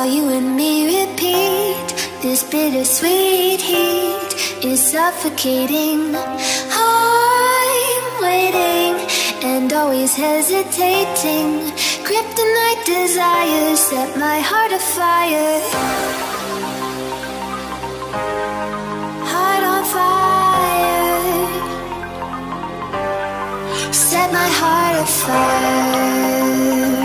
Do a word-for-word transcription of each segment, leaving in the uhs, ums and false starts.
while you and me repeat. This bittersweet heat is suffocating. I'm waiting and always hesitating. Kryptonite desires set my heart afire. Heart on fire. Set my heart afire.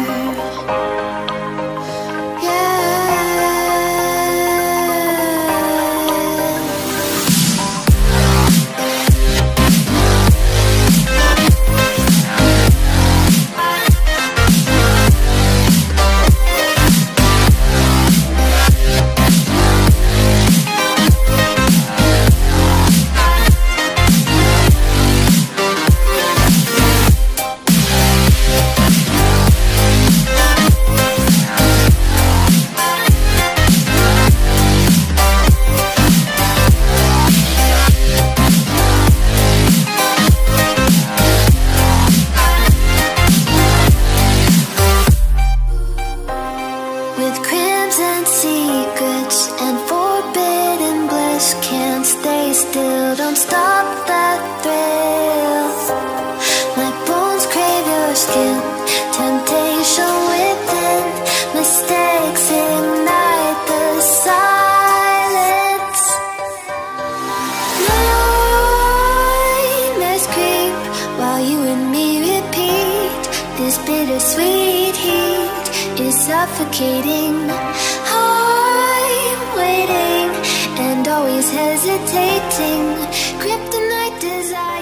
Bittersweet heat is suffocating. I'm waiting and always hesitating. Kryptonite desire.